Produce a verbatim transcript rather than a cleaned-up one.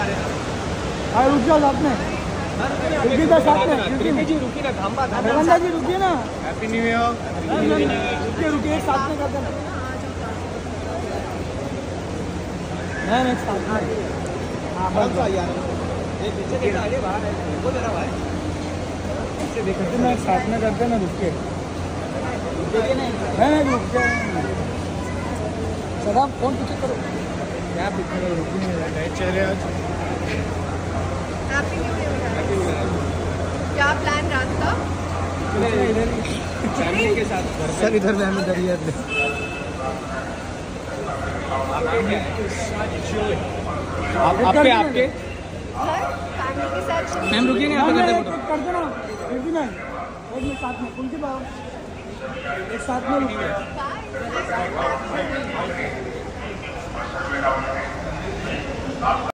हाँ रुक जाओ साथ में, रुकिए ना साथ में, रुकिए जी, रुकिए ना, थांबा रवंदा जी रुकिए ना, हैप्पी न्यू ईयर। रुकिए रुकिए एक साथ में कर देना। नहीं नहीं साथ में, हाँ बस यार ये पीछे देखा, अरे बाहर है वो जरा भाई पीछे देखो ना, साथ में करते ना, रुक के नहीं नहीं रुक जाए सदा फोन पीछे करो, क्या पीछे करो, रुक नहीं रहा चेहरे आज। Happy new year. क्या प्लान रात का? इधर फैमिली के साथ सर, इधर मैम इधर ही आप आपके आपके फैमिली के साथ मैम रुकिए ना, कर देना एक मिनट साथ में, उनके पास एक साथ में रुकिए।